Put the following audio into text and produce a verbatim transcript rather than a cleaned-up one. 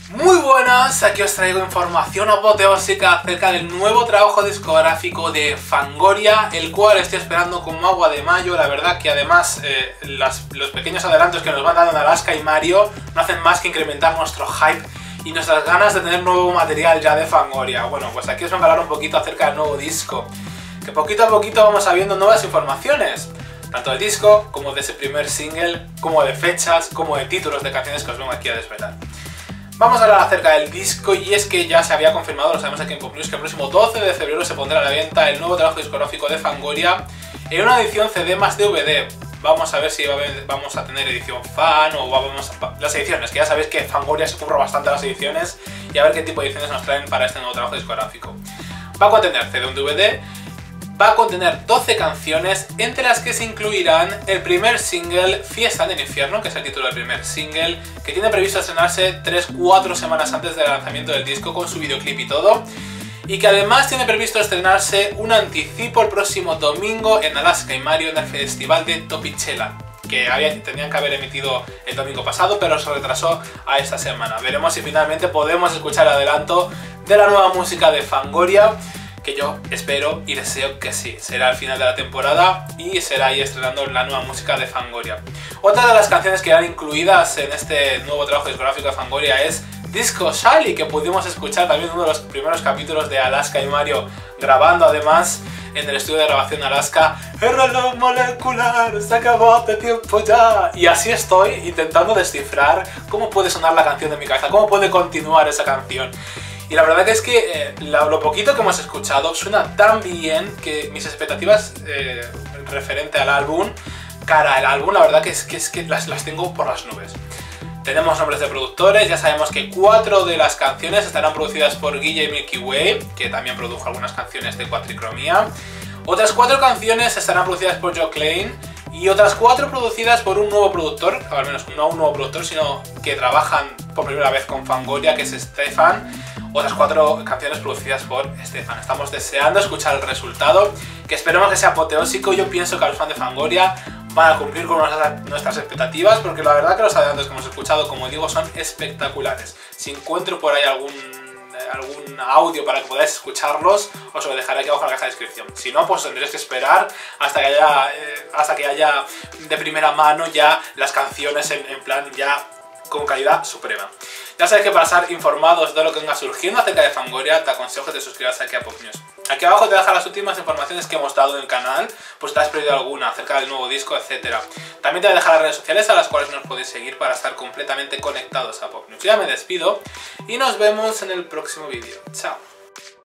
Muy buenas, aquí os traigo información apoteósica acerca del nuevo trabajo discográfico de Fangoria, el cual estoy esperando como agua de mayo. La verdad que además eh, las, los pequeños adelantos que nos van dando en Alaska y Mario no hacen más que incrementar nuestro hype y nuestras ganas de tener nuevo material ya de Fangoria. Bueno, pues aquí os voy a hablar un poquito acerca del nuevo disco, que poquito a poquito vamos sabiendo nuevas informaciones, tanto del disco, como de ese primer single, como de fechas, como de títulos de canciones que os vengo aquí a desvelar. Vamos a hablar acerca del disco, y es que ya se había confirmado, lo sabemos aquí en Pop News, que el próximo doce de febrero se pondrá a la venta el nuevo trabajo discográfico de Fangoria en una edición C D más D V D. Vamos a ver si va a haber, vamos a tener edición fan o vamos a, las ediciones, que ya sabéis que Fangoria se curra bastante las ediciones, y a ver qué tipo de ediciones nos traen para este nuevo trabajo discográfico. Va a contener C D en D V D, va a contener doce canciones, entre las que se incluirán el primer single, Fiesta en el Infierno, que es el título del primer single, que tiene previsto estrenarse tres cuatro semanas antes del lanzamiento del disco, con su videoclip y todo, y que además tiene previsto estrenarse un anticipo el próximo domingo en Alaska y Mario, en el festival de Topichela, que había, tenían que haber emitido el domingo pasado, pero se retrasó a esta semana. Veremos si finalmente podemos escuchar el adelanto de la nueva música de Fangoria, que yo espero y deseo que sí. Será al final de la temporada y será ahí estrenando la nueva música de Fangoria. Otra de las canciones que eran incluidas en este nuevo trabajo discográfico de Fangoria es Disco Shally, que pudimos escuchar también en uno de los primeros capítulos de Alaska y Mario, grabando además en el estudio de grabación de Alaska. El reloj molecular se acabó de tiempo ya. Y así estoy intentando descifrar cómo puede sonar la canción de mi cabeza, cómo puede continuar esa canción. Y la verdad que es que eh, la, lo poquito que hemos escuchado suena tan bien que mis expectativas eh, referente al álbum, cara al álbum, la verdad que es que, es que las, las tengo por las nubes. Tenemos nombres de productores, ya sabemos que cuatro de las canciones estarán producidas por Guille Milky Way, que también produjo algunas canciones de Cuatricromía. Otras cuatro canciones estarán producidas por Joe Klein, y otras cuatro producidas por un nuevo productor, o al menos no un nuevo productor, sino que trabajan por primera vez con Fangoria, que es Stefan. Otras cuatro canciones producidas por Stefan. Estamos deseando escuchar el resultado, que esperemos que sea apoteósico. Yo pienso que los fans de Fangoria van a cumplir con nuestras expectativas, porque la verdad que los adelantos que hemos escuchado, como digo, son espectaculares. Si encuentro por ahí algún algún audio para que podáis escucharlos, os lo dejaré aquí abajo en la caja de descripción. Si no, pues tendréis que esperar hasta que haya, eh, hasta que haya de primera mano ya las canciones en, en plan ya con calidad suprema. Ya sabéis que para estar informados de lo que venga surgiendo acerca de Fangoria, te aconsejo que te suscribas aquí a Pop News. Aquí abajo te dejo las últimas informaciones que hemos dado en el canal, pues si te has perdido alguna acerca del nuevo disco, etcétera. También te voy a dejar las redes sociales a las cuales nos podéis seguir para estar completamente conectados a Pop News. Ya me despido y nos vemos en el próximo vídeo. Chao.